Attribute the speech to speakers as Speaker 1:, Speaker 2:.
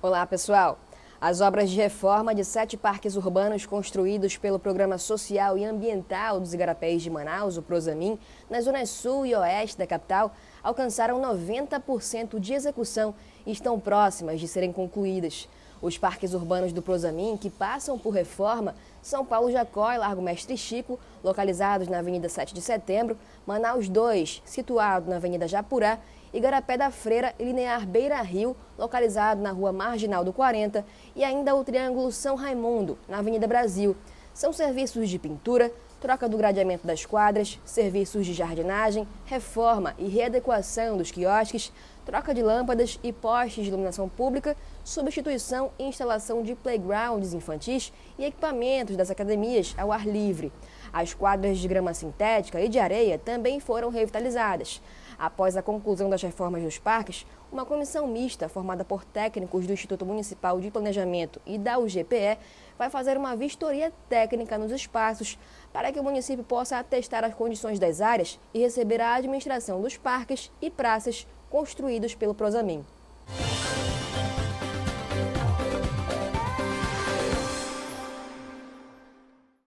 Speaker 1: Olá, pessoal! As obras de reforma de 7 parques urbanos construídos pelo Programa Social e Ambiental dos Igarapés de Manaus, o Prosamin, nas zonas sul e oeste da capital, alcançaram 90% de execução e estão próximas de serem concluídas. Os parques urbanos do Prosamin, que passam por reforma, são Paulo Jacó e Largo Mestre Chico, localizados na Avenida 7 de Setembro, Manaus 2, situado na Avenida Japurá, Igarapé da Freira e Linear Beira Rio, localizado na Rua Marginal do 40, e ainda o Triângulo São Raimundo, na Avenida Brasil. São serviços de pintura, troca do gradeamento das quadras, serviços de jardinagem, reforma e readequação dos quiosques, troca de lâmpadas e postes de iluminação pública, substituição e instalação de playgrounds infantis e equipamentos das academias ao ar livre. As quadras de grama sintética e de areia também foram revitalizadas. Após a conclusão das reformas dos parques, uma comissão mista formada por técnicos do Instituto Municipal de Planejamento e da UGPE vai fazer uma vistoria técnica nos espaços para que o município possa atestar as condições das áreas e receber a administração dos parques e praças construídos pelo Prosamin.